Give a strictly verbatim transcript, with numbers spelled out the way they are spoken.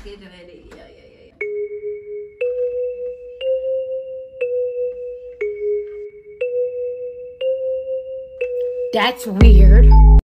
package and then it, yeah, yeah, yeah, yeah. That's weird.